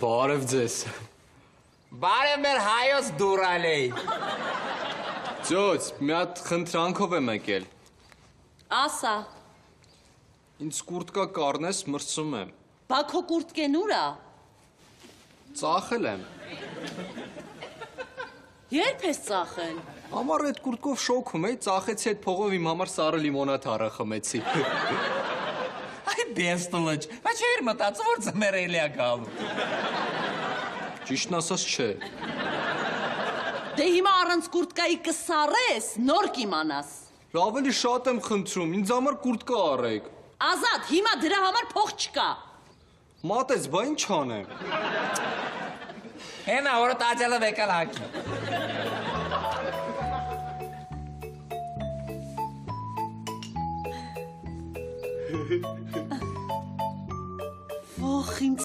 Բարև ձեզ։ Բարև մեր հայոց դուրալեի։ Ձոց, մի հատ խնդրանքով եմ եկել։ Ասա, Ինձ կուրտկա կառնես, մրցում եմ։ բա քո կուրտկեն ուրա։ Ծախել եմ։ Երբ ես ծախել։ Համար այդ կուրտկով շոքում էի, ծախեցի այդ փողով իմ համար սառը լիմոնադ առա խմեցի։ Այ բեստոլոջ, բայց չէր մտածում, որ ձմեռ էլի է գալու։ Ճիշտն ասած չէ։ Դե հիմա առանց կուրտկայի կսառես, նոր կիմանաս։ Ավելի շատ եմ խնդրում, ինձ համար կուրտկա առեք։ Ազատ, հիմա դրա համար փող չկա։ Մատես, բա ինչ անեմ։ Հենա, որը տաճալը վեկալ հակի։ Ոխ, իմ